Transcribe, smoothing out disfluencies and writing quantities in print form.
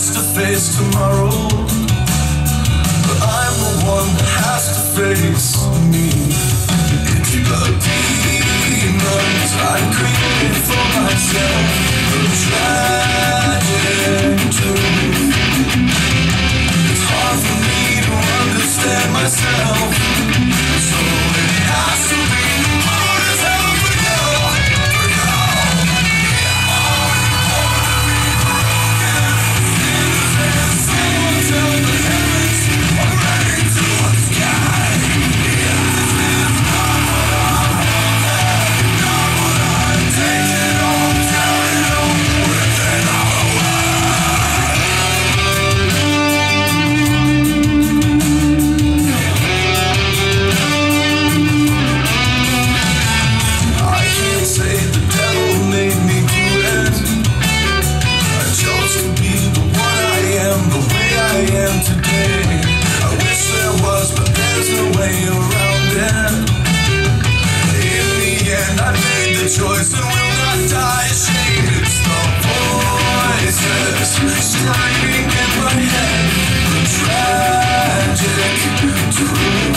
has to face tomorrow, but I'm the one that has to face me. If you got demons I created for myself, the tragic truth. It's hard for me to understand myself, so it has to be hard as hell for you. Someone tell the heavens I'm ready to the sky. Take it on, carry it on, within our I can't say the devil made me do it. I chose to be the one I am, the way I am today. I wish there was, but there's no way around it. In the end, I made the choice and will not die ashamed. It's the voices screaming in my head, the tragic truth.